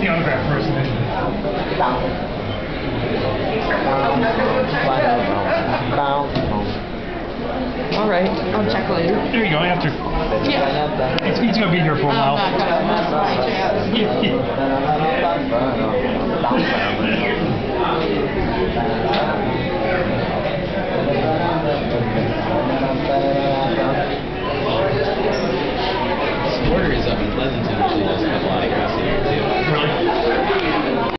the autograph first. And then... All right, I'll check later. There you go, after. Yeah. He's going to be here for a while. I'm not gonna mess my chance.